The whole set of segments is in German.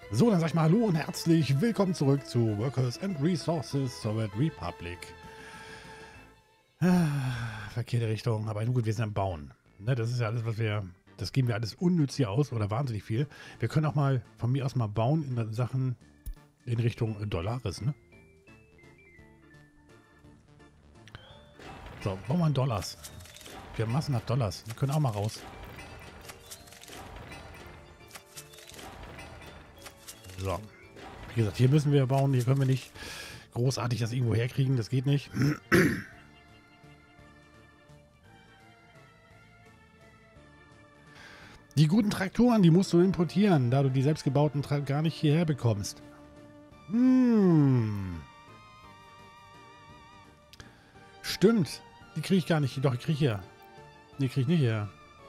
So, dann sag ich mal hallo und herzlich willkommen zurück zu Workers and Resources Soviet Republic. Verkehrte Richtung, aber gut, wir sind am Bauen. Ne, das ist ja alles, was wir, das geben wir alles unnütz hier aus oder wahnsinnig viel. Wir können auch mal von mir aus mal bauen in Sachen in Richtung Dollares, ne? So, bauen wir in Dollars. Wir haben massenhaft Dollars. Wir können auch mal raus. So. Wie gesagt, hier müssen wir bauen. Hier können wir nicht großartig das irgendwo herkriegen. Das geht nicht. Die guten Traktoren, die musst du importieren, da du die selbstgebauten gar nicht hierher bekommst. Stimmt. Die kriege ich gar nicht. Doch, ich kriege hier. Die kriege ich nicht her.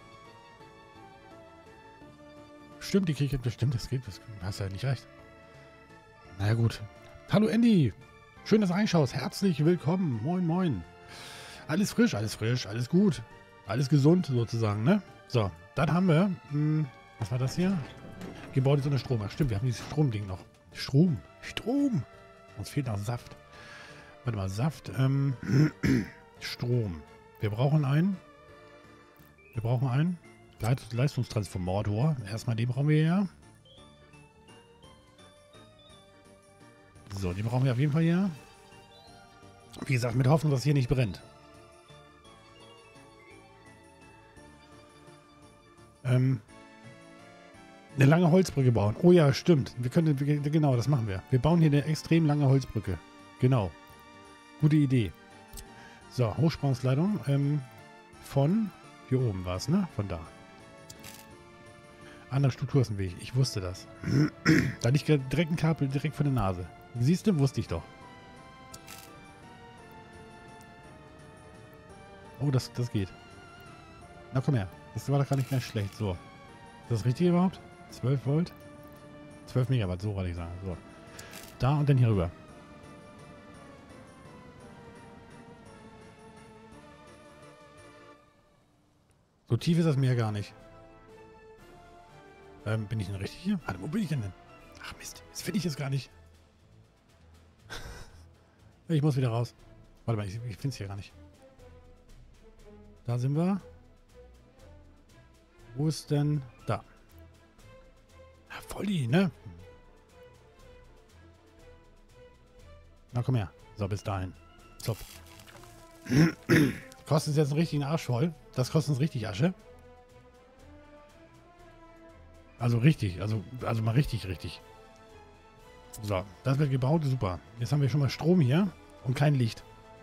Stimmt, die kriege ich. Bestimmt, das geht. Das hast ja nicht recht. Naja, gut. Hallo Andy. Schön, dass du reinschaust. Herzlich willkommen. Moin, moin. Alles frisch, alles gut. Alles gesund sozusagen, ne? So, dann haben wir. Was war das hier? Gebäude ohne Strom. Ach, stimmt, wir haben dieses Stromding noch. Strom. Uns fehlt noch Saft. Warte mal, Saft. Strom. Wir brauchen einen. Leistungstransformator. Erstmal den brauchen wir ja. So, die brauchen wir auf jeden Fall hier. Wie gesagt, mit Hoffnung, dass hier nicht brennt. Eine lange Holzbrücke bauen. Oh ja, stimmt. Genau, das machen wir. Wir bauen hier eine extrem lange Holzbrücke. Genau. Gute Idee. So, Hochspannungsleitung. Von hier oben war es, ne? Von da. Andere Struktur ist ein Weg. Ich wusste das. Da liegt direkt ein Kabel direkt vor der Nase. Siehst du? Wusste ich doch. Oh, das geht. Na, komm her. Das war doch gar nicht mehr schlecht. So. Ist das richtig überhaupt? 12 Volt? 12 Megawatt, so wollte ich sagen. So. Da und dann hier rüber. So tief ist das Meer gar nicht. Bin ich denn richtig hier? Warte, wo bin ich denn? Ach Mist, jetzt finde ich es gar nicht. Ich muss wieder raus. Warte mal, ich finde es hier gar nicht. Da sind wir. Wo ist denn? Da. Ja, voll die, ne? Na komm her. So, bis dahin. Zopf. Kostet uns jetzt einen richtigen Arsch voll. Das kostet uns richtig Asche. Also richtig. Also mal richtig. So, das wird gebaut. Super. Jetzt haben wir schon mal Strom hier und kein Licht.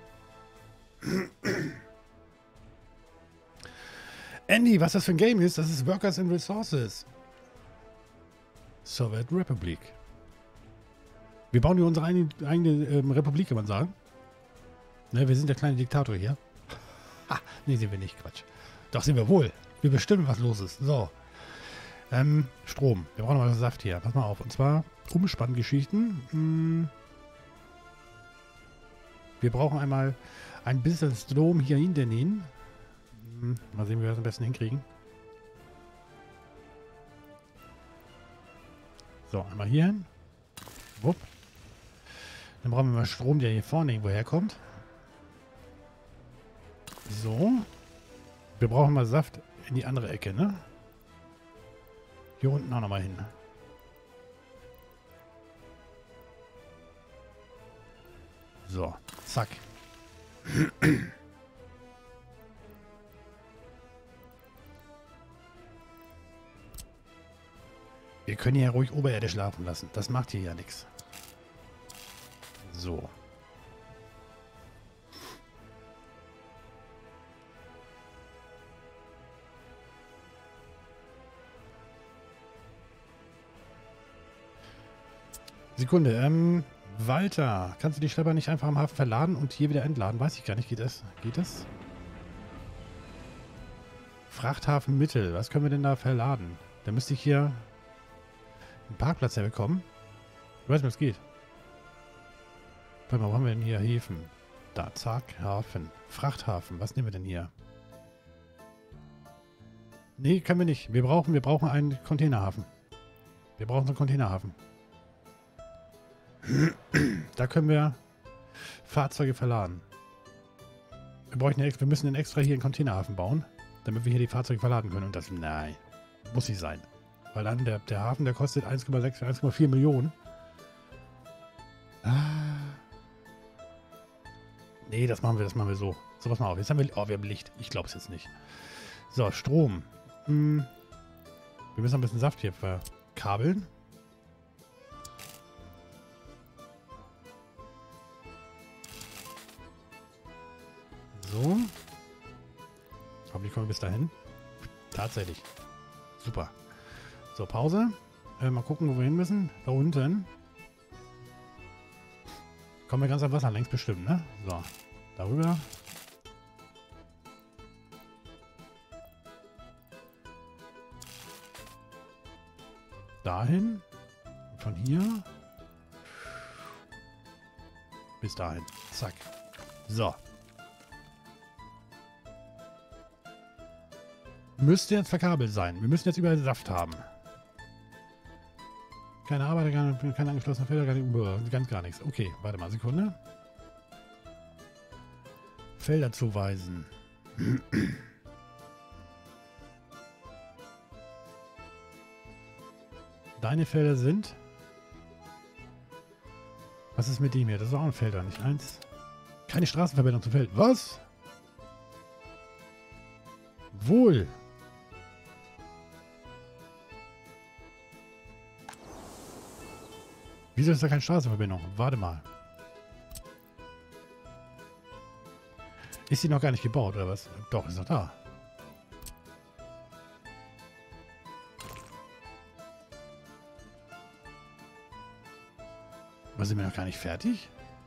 Andy, was das für ein Game ist, das ist Workers and Resources. Soviet Republic. Wir bauen hier unsere eigene Republik, kann man sagen. Ne, wir sind der kleine Diktator hier. Ha, nee, sind wir nicht, Quatsch. Doch, sind wir wohl. Wir bestimmen, was los ist. So. Strom. Wir brauchen mal Saft hier. Pass mal auf. Und zwar Umspanngeschichten. Wir brauchen einmal ein bisschen Strom hier hinten. Mal sehen, wie wir das am besten hinkriegen. So, einmal hier hin. Wupp. Dann brauchen wir mal Strom, der hier vorne irgendwo herkommt. So. Wir brauchen mal Saft in die andere Ecke, ne? Hier unten auch nochmal hin. So, zack. Wir können hier ruhig oberirdisch schlafen lassen. Das macht hier ja nichts. So. Sekunde, Walter, kannst du die Schlepper nicht einfach am Hafen verladen und hier wieder entladen? Weiß ich gar nicht, geht das? Geht das? Frachthafen Mittel, was können wir denn da verladen? Da müsste ich hier einen Parkplatz herbekommen. Ich weiß nicht, was geht. Warte mal, wo haben wir denn hier Häfen? Da, zack, Hafen. Frachthafen, was nehmen wir denn hier? Nee, können wir nicht. Wir brauchen einen Containerhafen. Wir brauchen so einen Containerhafen. Da können wir Fahrzeuge verladen. Wir müssen extra hier einen Containerhafen bauen, damit wir hier die Fahrzeuge verladen können. Und das, nein, muss nicht sein. Weil dann der Hafen, der kostet 1,6, 1,4 Millionen. Nee, das machen wir so. So, pass mal auf. Jetzt haben wir, wir haben Licht. Ich glaube es jetzt nicht. So, Strom. Wir müssen ein bisschen Saft hier verkabeln. So. Hoffentlich kommen wir bis dahin. Tatsächlich. Super. So, Pause. Mal gucken, wo wir hin müssen. Da unten. Kommen wir ganz am Wasser längs bestimmt, ne? So. Darüber. Dahin. Und von hier. Bis dahin. Zack. So. Müsste jetzt verkabelt sein. Wir müssen jetzt überall Saft haben. Keine Arbeiter, keine angeschlossenen Felder, ganz gar nichts. Okay, warte mal, Sekunde. Felder zuweisen. Deine Felder sind... Was ist mit dem hier? Das ist auch ein Felder, nicht eins. Keine Straßenverbindung zum Feld. Was? Wohl. Wieso ist da keine Straßenverbindung? Warte mal. Ist sie noch gar nicht gebaut, oder was? Doch, ist noch da. Was, sind wir noch gar nicht fertig?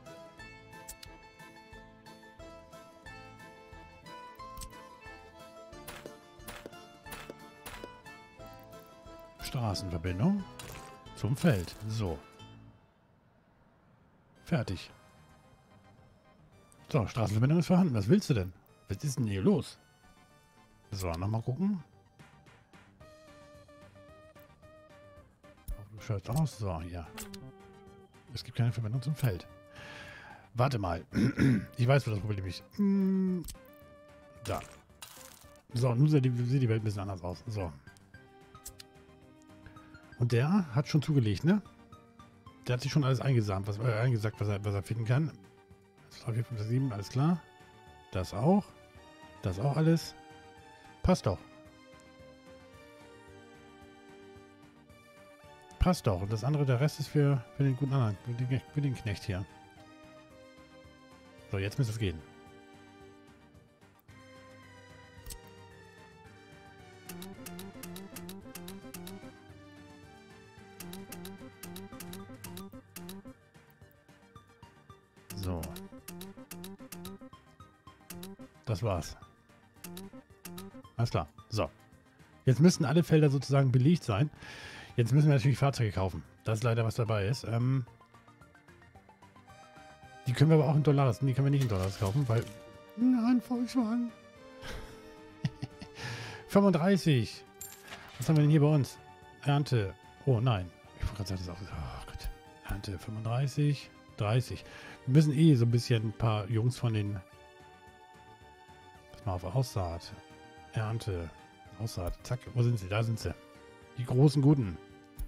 Straßenverbindung zum Feld. So. Fertig. So, Straßenverbindung ist vorhanden. Was willst du denn? Was ist denn hier los? So, nochmal gucken. Du schaust aus. So, ja. Es gibt keine Verbindung zum Feld. Warte mal. Ich weiß, wo das Problem ist. Da. So, nun sieht die Welt ein bisschen anders aus. So. Und der hat schon zugelegt, ne? Der hat sich schon alles eingesagt, was er finden kann. 3, 4, 5, 6, 7, alles klar. Das auch. Das auch alles. Passt doch. Passt doch. Und das andere, der Rest ist für den guten anderen, für den Knecht hier. So, jetzt müsste es gehen. So. Das war's. Alles klar. So. Jetzt müssten alle Felder sozusagen belegt sein. Jetzt müssen wir natürlich Fahrzeuge kaufen. Das ist leider, was dabei ist. Die können wir aber auch in Dollars. Die können wir nicht in Dollars kaufen, weil... Nein, Volkswagen. 35. Was haben wir denn hier bei uns? Ernte. Oh nein. Ich wollte gerade sagen, das ist auch... Oh Gott. Ernte 35. 30. Wir müssen so ein bisschen ein paar Jungs von den... Pass mal auf, Aussaat. Ernte. Aussaat. Zack. Wo sind sie? Da sind sie. Die großen Guten.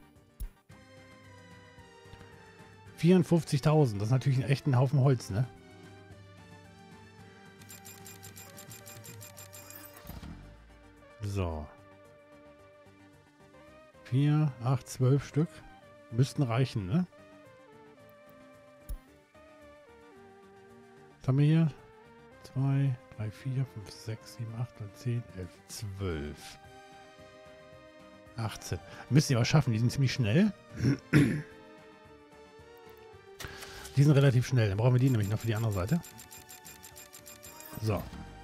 54.000. Das ist natürlich echt ein Haufen Holz, ne? So. 4, 8, 12 Stück. Müssten reichen, ne? Was haben wir hier? 2, 3, 4, 5, 6, 7, 8, 9, 10, 11, 12. 18. Müssen die aber schaffen. Die sind ziemlich schnell. Die sind relativ schnell. Dann brauchen wir die nämlich noch für die andere Seite. So.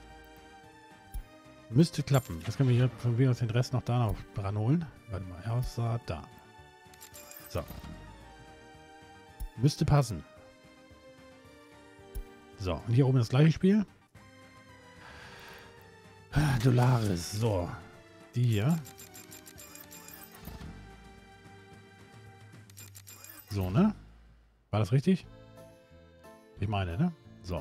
Müsste klappen. Das können wir hier von mir aus den Rest noch da noch dran holen. Warte mal. Aussaat da. So. Müsste passen. So. Und hier oben das gleiche Spiel. Dollaris. So. Die hier. So, ne? War das richtig? Ich meine, ne? So.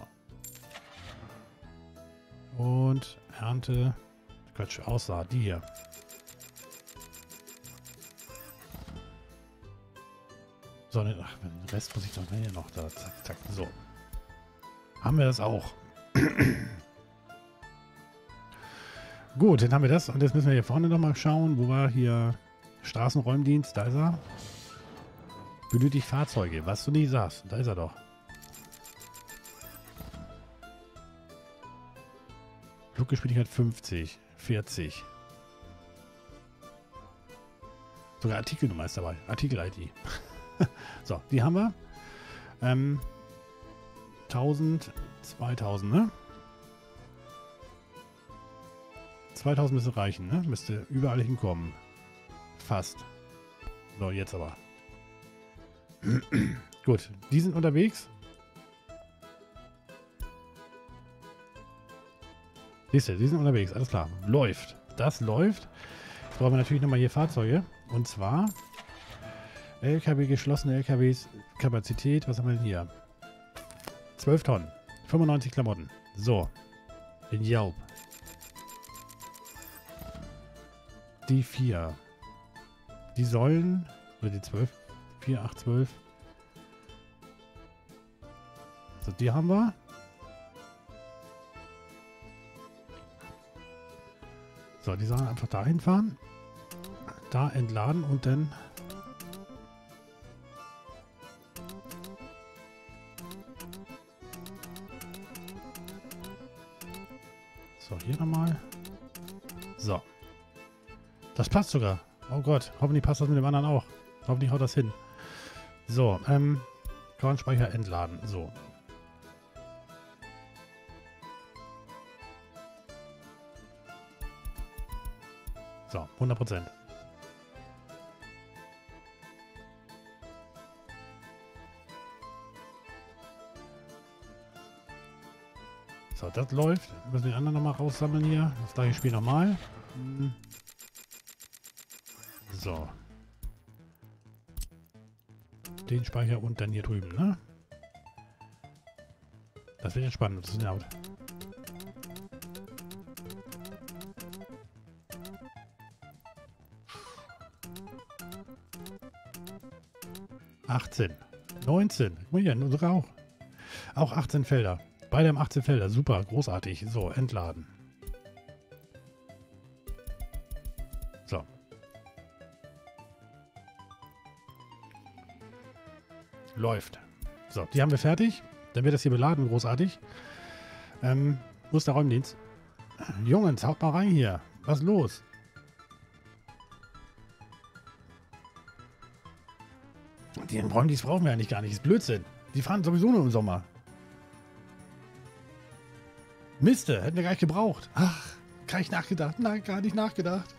Und Ernte. Quatsch, Aussaat, die hier. So, den Rest muss ich doch hier noch da. Zack, zack. So. Haben wir das auch. Gut, dann haben wir das. Und jetzt müssen wir hier vorne nochmal schauen. Wo war hier Straßenräumdienst? Da ist er. Benötigt Fahrzeuge. Was du nie sagst. Da ist er doch. Fluggeschwindigkeit 50. 40. Sogar Artikelnummer ist dabei. Artikel-ID. So, die haben wir. 1000, 2000, ne? 2000 müsste reichen, ne? Müsste überall hinkommen. Fast. So, jetzt aber. Gut, die sind unterwegs. Siehst du, die sind unterwegs, alles klar. Läuft. Das läuft. Jetzt brauchen wir natürlich nochmal hier Fahrzeuge. Und zwar LKW, geschlossene LKWs, Kapazität. Was haben wir denn hier? 12 Tonnen. 95 Klamotten. So. In Yelp. Die 4. Die sollen, oder die 12. 4, 8, 12. So, die haben wir. So, die sollen einfach da hinfahren. Da entladen und dann so, hier nochmal. So. Das passt sogar. Oh Gott, hoffentlich passt das mit dem anderen auch. Hoffentlich haut das hin. So, Kornspeicher entladen. So. So, 100%. So, das läuft. Wir müssen den anderen nochmal raussammeln hier. Das gleiche Spiel nochmal. So. Den Speicher und dann hier drüben, ne? Das wird ja spannend. Das ist laut. (18) 19. Guck mal hier, sogar auch. Auch 18 Felder. Beide haben 18 Felder. Super, großartig. So, entladen. So. Läuft. So, die haben wir fertig. Dann wird das hier beladen, großartig. Wo ist der Räumdienst? Jungs, haut mal rein hier. Was ist los? Den Räumdienst brauchen wir eigentlich gar nicht. Das ist Blödsinn. Die fahren sowieso nur im Sommer. Miste, hätten wir gar nicht gebraucht. Ach, gar nicht nachgedacht. Nein, gar nicht nachgedacht.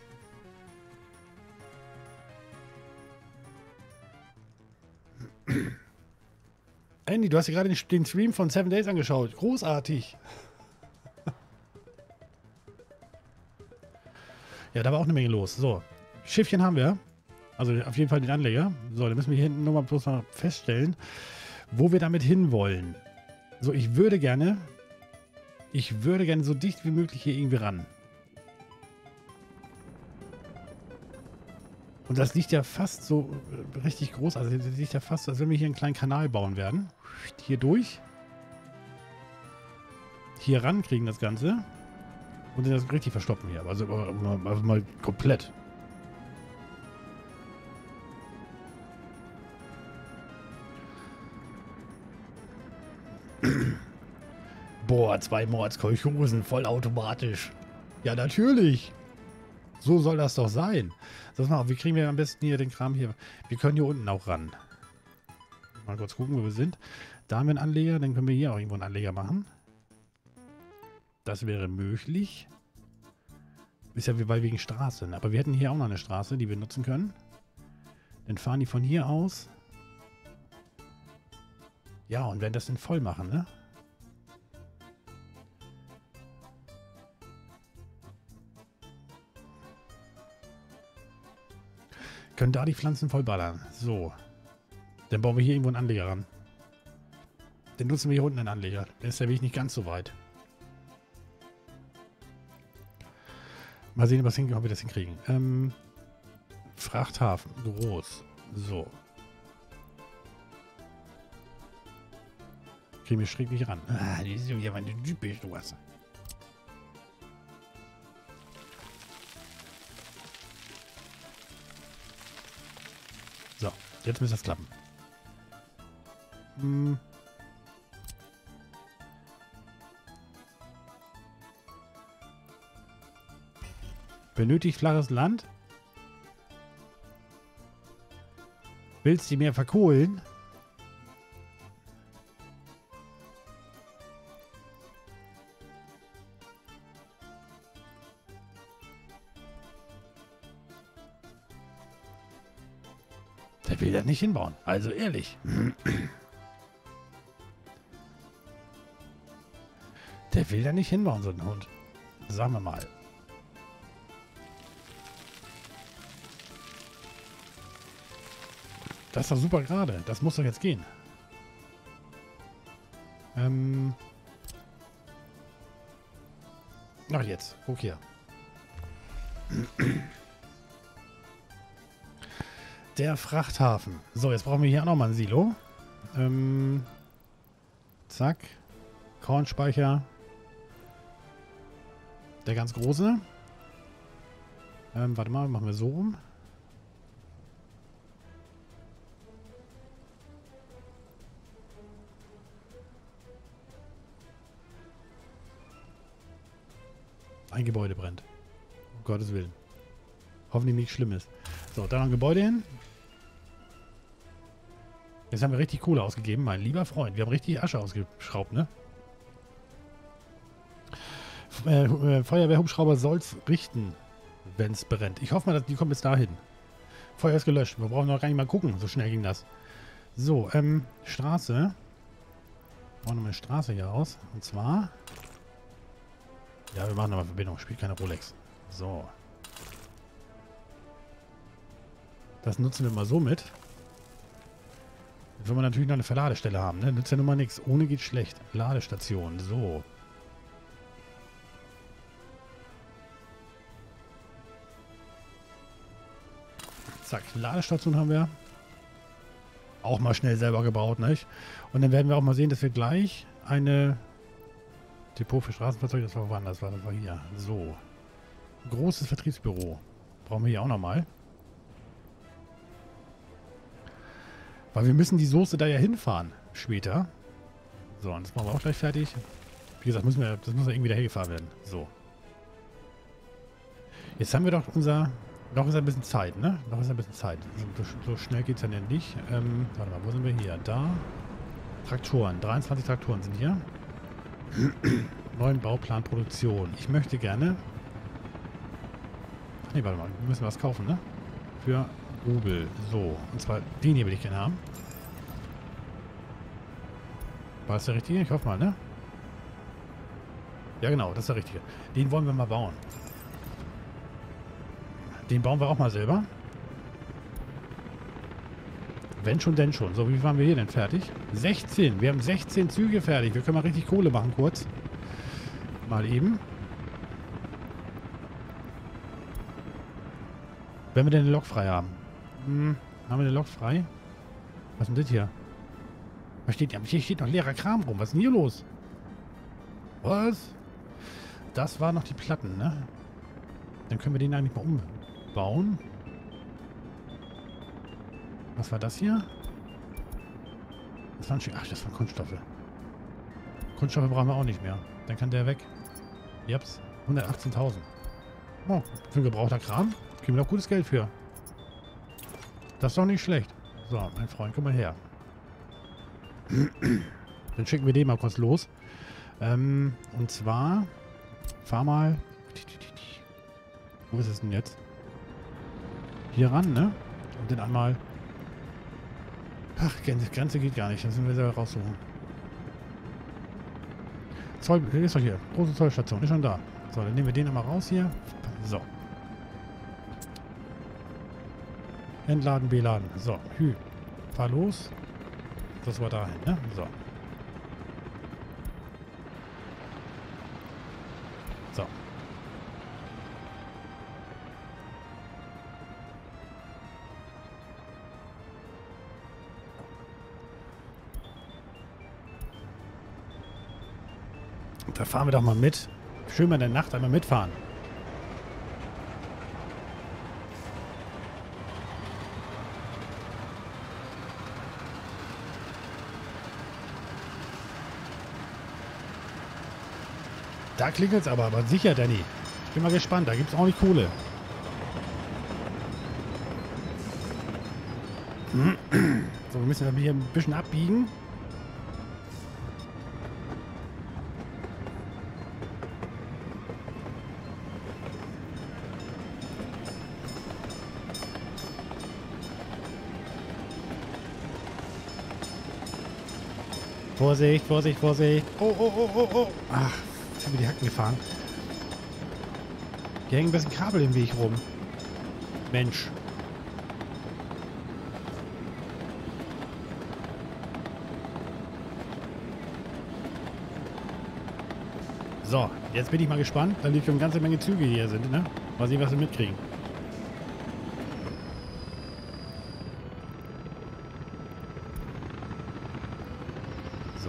Andy, du hast dir gerade den Stream von 7 Days angeschaut. Großartig. Ja, da war auch eine Menge los. So, Schiffchen haben wir. Also auf jeden Fall den Anleger. So, dann müssen wir hier hinten nochmal bloß mal feststellen, wo wir damit hinwollen. So, ich würde gerne so dicht wie möglich hier irgendwie ran. Und das liegt ja fast so richtig groß. Also das liegt ja fast, als wenn wir hier einen kleinen Kanal bauen werden. Hier durch. Hier ran kriegen das Ganze. Und das richtig verstoppen hier. Also mal komplett. Boah, 2 Mordskolchosen, vollautomatisch. Ja, natürlich. So soll das doch sein. Sag mal, wie kriegen wir am besten hier den Kram hier? Wir können hier unten auch ran. Mal kurz gucken, wo wir sind. Da haben wir einen Anleger, dann können wir hier auch irgendwo einen Anleger machen. Das wäre möglich. Ist ja weil wegen Straße. Aber wir hätten hier auch noch eine Straße, die wir nutzen können. Dann fahren die von hier aus. Ja, und werden das denn voll machen, ne? Können da die Pflanzen voll ballern. So. Dann bauen wir hier irgendwo einen Anleger ran. Dann nutzen wir hier unten einen Anleger. Dann ist der Weg nicht ganz so weit. Mal sehen, ob wir das hinkriegen. Frachthafen, groß. So. Kriegen wir schräg nicht ran. Ah, die ist ja meine typisch, du hast. So, jetzt müsste das klappen. Benötigt flaches Land? Willst du mir verkohlen? Der will da nicht hinbauen. Also ehrlich. Der will da nicht hinbauen, so ein Hund. Sagen wir mal. Das ist doch super gerade. Das muss doch jetzt gehen. Ach jetzt. Guck hier. Der Frachthafen. So, jetzt brauchen wir hier auch nochmal ein Silo. Zack. Kornspeicher. Der ganz große. Warte mal, machen wir so rum. Ein Gebäude brennt. Um Gottes Willen. Hoffentlich nichts Schlimmes. So, dann noch ein Gebäude hin. Jetzt haben wir richtig Kohle ausgegeben, mein lieber Freund. Wir haben richtig Asche ausgeschraubt, ne? Feuerwehrhubschrauber soll's richten, wenn es brennt. Ich hoffe mal, dass die kommen bis dahin. Feuer ist gelöscht. Wir brauchen noch gar nicht mal gucken. So schnell ging das. So, Straße. Wir brauchen noch eine Straße hier aus. Und zwar... Ja, wir machen nochmal Verbindung. Spielt keine Rolex. So. Das nutzen wir mal so mit. Jetzt wollen wir natürlich noch eine Verladestelle haben, ne? Nützt ja nun mal nichts. Ohne geht schlecht. Ladestation. So. Zack. Ladestation haben wir. Auch mal schnell selber gebaut, nicht? Und dann werden wir auch mal sehen, dass wir gleich eine... Depot für Straßenfahrzeuge, das war woanders, das war hier. So. Großes Vertriebsbüro. Brauchen wir hier auch nochmal. Weil wir müssen die Soße da ja hinfahren. Später. So, und das machen wir auch gleich fertig. Wie gesagt, das muss ja irgendwie daher gefahren werden. So. Jetzt haben wir doch unser... Noch ist ein bisschen Zeit, ne? Noch ist ein bisschen Zeit. So schnell geht es ja nicht. Warte mal, wo sind wir hier? Da. Traktoren. 23 Traktoren sind hier. Neuen Bauplan Produktion. Ich möchte gerne... Ach nee, warte mal. Wir müssen was kaufen, ne? Für Rubel. So. Und zwar den hier will ich gerne haben. War das der richtige? Ich hoffe mal, ne? Ja genau, das ist der richtige. Den wollen wir mal bauen. Den bauen wir auch mal selber. Wenn schon, denn schon. So, wie waren wir hier denn fertig? 16. Wir haben 16 Züge fertig. Wir können mal richtig Kohle machen kurz. Mal eben. Wenn wir denn eine Lok frei haben. Haben wir eine Lok frei? Was ist denn das hier? Was steht hier? Hier steht noch leerer Kram rum. Was ist denn hier los? Was? Das waren noch die Platten, ne? Dann können wir den eigentlich mal umbauen. Was war das hier? Das waren ach, das waren Kunststoffe. Kunststoffe brauchen wir auch nicht mehr. Dann kann der weg. Japs. 118.000. Oh, für ein gebrauchter Kram. Kriegen wir doch gutes Geld für. Das ist doch nicht schlecht. So, mein Freund, komm mal her. Dann schicken wir den mal kurz los. Und zwar... Fahr mal... Wo ist es denn jetzt? Hier ran, ne? Und dann einmal... Ach, Grenze geht gar nicht. Das müssen wir selber raussuchen. Zoll, ist doch hier. Große Zollstation. Ist schon da. So, dann nehmen wir den einmal raus hier. So. Entladen, beladen. So, fahr los. Das war dahin, ne? So. So. Da fahren wir doch mal mit. Schön mal in der Nacht einmal mitfahren. Da klingelt es aber sicher, Danny. Ich bin mal gespannt, da gibt es auch nicht Kohle. So, wir müssen hier ein bisschen abbiegen. Vorsicht, Vorsicht, Vorsicht. Oh, oh, oh, oh, oh. Ach, jetzt haben wir die Hacken gefahren. Hier hängt ein bisschen Kabel im Weg rum. Mensch. So, jetzt bin ich mal gespannt. Da liegt schon eine ganze Menge Züge, die hier sind, ne? Mal sehen, was wir mitkriegen. So.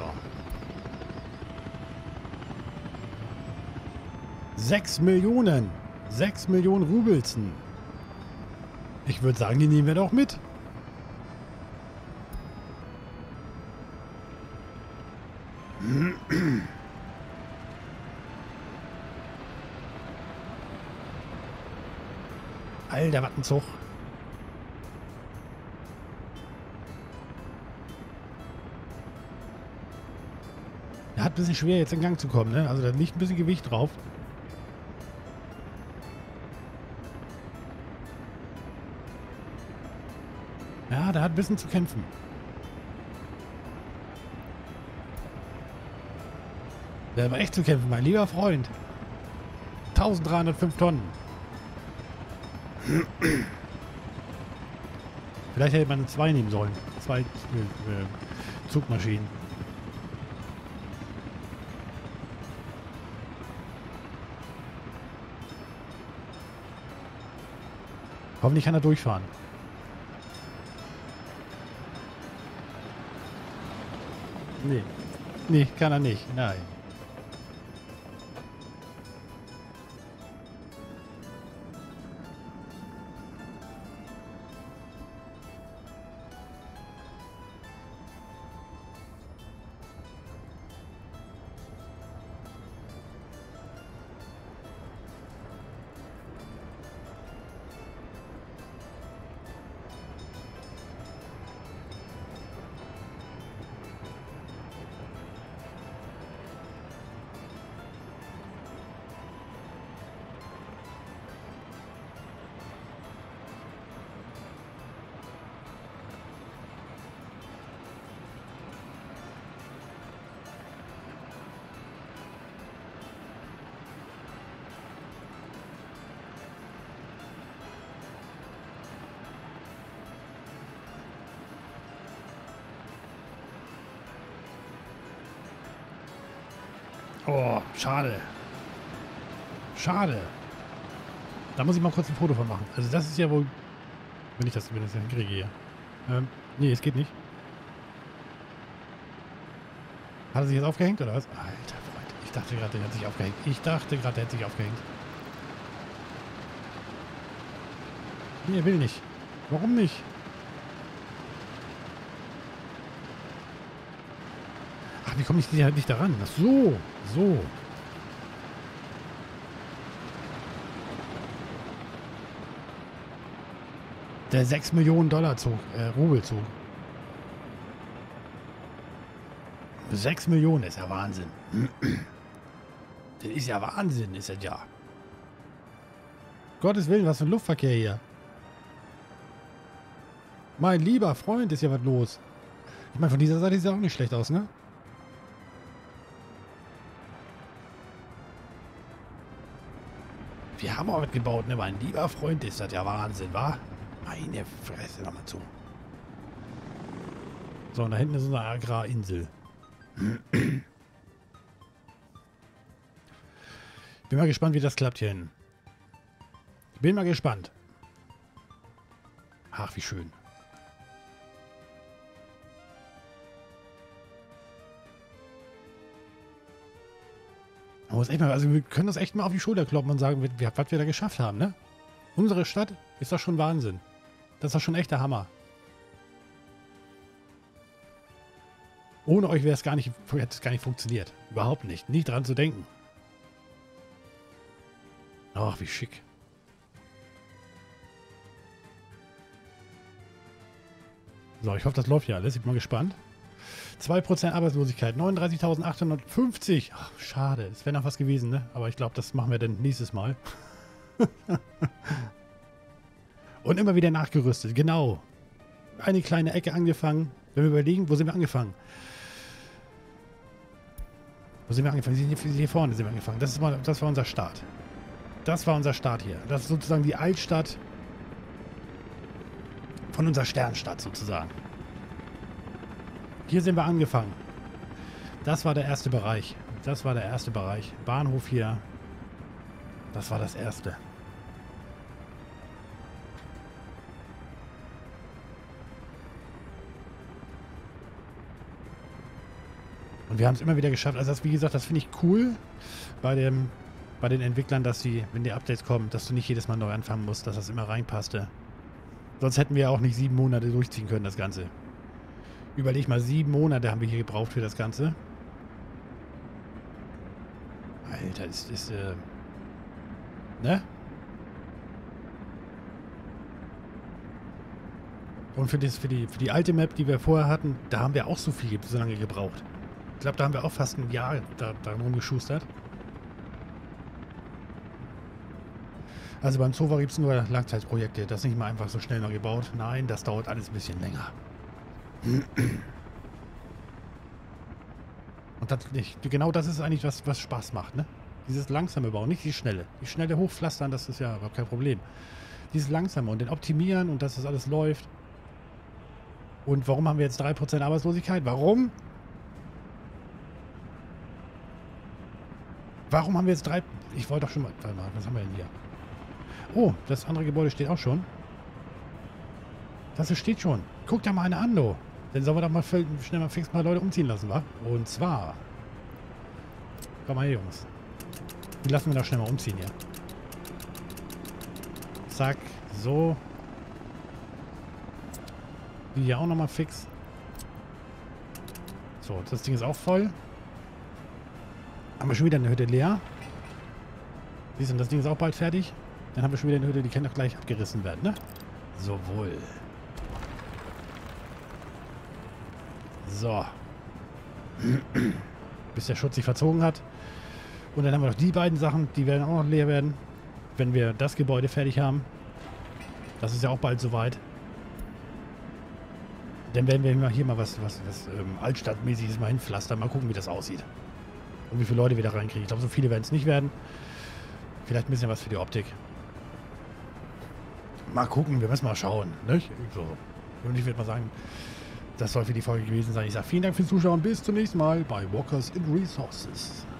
6 Millionen. 6 Millionen Rubelsen. Ich würde sagen, die nehmen wir doch mit. Alter, was ein Zug. Er hat ein bisschen schwer, jetzt in Gang zu kommen, ne? Also da liegt ein bisschen Gewicht drauf. Ja, der hat ein bisschen zu kämpfen. Der war echt zu kämpfen, mein lieber Freund. 1305 Tonnen. Vielleicht hätte man 2 nehmen sollen. 2 Zugmaschinen. Hoffentlich kann er durchfahren. Nee. Nee, kann er nicht. Nein. Oh, schade. Schade. Da muss ich mal kurz ein Foto von machen. Also das ist ja wohl... Wenn ich das hinkriege hier. Nee, es geht nicht. Hat er sich jetzt aufgehängt oder was? Alter Freund. Ich dachte gerade, der hat sich aufgehängt. Ich dachte gerade, der hat sich aufgehängt. Nee, er will nicht. Warum nicht? Ach, wie komme ich nicht daran? Ach so. So. Der 6 Millionen Dollar Zug, Rubelzug. 6 Millionen ist ja Wahnsinn. Das ist ja Wahnsinn, ist das ja. Gottes Willen, was für ein Luftverkehr hier. Mein lieber Freund, ist ja was los. Ich meine, von dieser Seite sieht es auch nicht schlecht aus, ne? Wir haben auch was gebaut, ne? Mein lieber Freund, ist das ja Wahnsinn, wa? Meine Fresse, nochmal zu. So, und da hinten ist unsere Agrarinsel. Bin mal gespannt, wie das klappt hier hinten. Bin mal gespannt. Ach, wie schön. Also wir können das echt mal auf die Schulter kloppen und sagen, was wir da geschafft haben, ne? Unsere Stadt ist doch schon Wahnsinn. Das ist doch schon echt der Hammer. Ohne euch hätte es gar nicht funktioniert. Überhaupt nicht. Nicht dran zu denken. Ach, wie schick. So, ich hoffe, das läuft ja alles. Ich bin mal gespannt. 2% Arbeitslosigkeit, 39.850. Ach, schade. Es wäre noch was gewesen, ne? Aber ich glaube, das machen wir dann nächstes Mal. Und immer wieder nachgerüstet. Genau. Eine kleine Ecke angefangen. Wenn wir überlegen, wo sind wir angefangen? Wo sind wir angefangen? Hier vorne sind wir angefangen. Das war unser Start. Das war unser Start hier. Das ist sozusagen die Altstadt von unserer Sternstadt sozusagen. Hier sind wir angefangen. Das war der erste Bereich. Das war der erste Bereich. Bahnhof hier. Das war das erste. Und wir haben es immer wieder geschafft. Also das, wie gesagt, das finde ich cool bei den Entwicklern, dass sie, wenn die Updates kommen, dass du nicht jedes Mal neu anfangen musst, dass das immer reinpasste. Sonst hätten wir ja auch nicht 7 Monate durchziehen können, das Ganze. Überleg mal, 7 Monate haben wir hier gebraucht für das Ganze. Alter, ne? Und für die alte Map, die wir vorher hatten, da haben wir auch so lange gebraucht. Ich glaube, da haben wir auch fast ein Jahr daran rumgeschustert. Also beim Zova gibt es nur Langzeitprojekte. Das ist nicht mal einfach so schnell mal gebaut. Nein, das dauert alles ein bisschen länger. Und genau das ist eigentlich was Spaß macht, ne? Dieses langsame Bauen, nicht die schnelle. Die schnelle Hochpflastern, das ist ja überhaupt kein Problem. Dieses langsame und den Optimieren und dass das alles läuft. Und warum haben wir jetzt 3% Arbeitslosigkeit? Warum? Warum haben wir jetzt 3... Ich wollte doch schon mal... Warte mal, was haben wir denn hier? Oh, das andere Gebäude steht auch schon. Das steht schon. Guck da mal eine an, du. Dann sollen wir doch mal schnell mal fix ein paar Leute umziehen lassen, wa? Und zwar... Komm mal her, Jungs. Die lassen wir doch schnell mal umziehen hier. Zack. So. Die hier auch nochmal fix. So, das Ding ist auch voll. Haben wir schon wieder eine Hütte leer. Siehst du, das Ding ist auch bald fertig. Dann haben wir schon wieder eine Hütte, die kann doch gleich abgerissen werden, ne? So wohl. So. Bis der Schutz sich verzogen hat. Und dann haben wir noch die beiden Sachen, die werden auch noch leer werden. Wenn wir das Gebäude fertig haben. Das ist ja auch bald soweit. Dann werden wir hier mal was Altstadtmäßiges mal hinpflastern. Mal gucken, wie das aussieht. Und wie viele Leute wir da reinkriegen. Ich glaube, so viele werden es nicht werden. Vielleicht ein bisschen was für die Optik. Mal gucken, wir müssen mal schauen. Ne? So. Und ich würde mal sagen, das soll für die Folge gewesen sein. Ich sage vielen Dank fürs Zuschauen. Bis zum nächsten Mal bei Walkers in Resources.